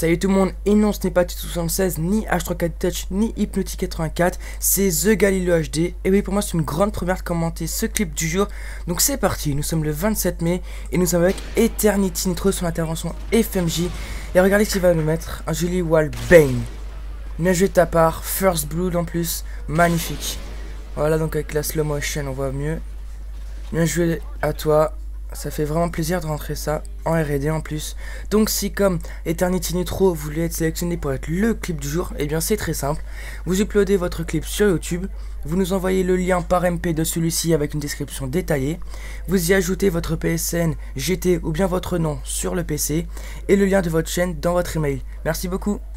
Salut tout le monde, et non ce n'est pas T76, ni H3K Touch, ni Hypnotic84, c'est The Galileo HD, et oui pour moi c'est une grande première de commenter ce clip du jour, donc c'est parti, nous sommes le 27 mai, et nous sommes avec Eternity Nitro sur l'intervention FMJ, et regardez ce qu'il va nous mettre, un joli wall bang, bien joué de ta part, First Blood en plus, magnifique, voilà donc avec la slow motion on voit mieux, bien joué à toi. Ça fait vraiment plaisir de rentrer ça en R&D en plus. Donc si comme Eternity Nitro vous voulez être sélectionné pour être le clip du jour, et bien c'est très simple. Vous uploadez votre clip sur YouTube, vous nous envoyez le lien par MP de celui-ci avec une description détaillée. Vous y ajoutez votre PSN, GT ou bien votre nom sur le PC et le lien de votre chaîne dans votre email. Merci beaucoup.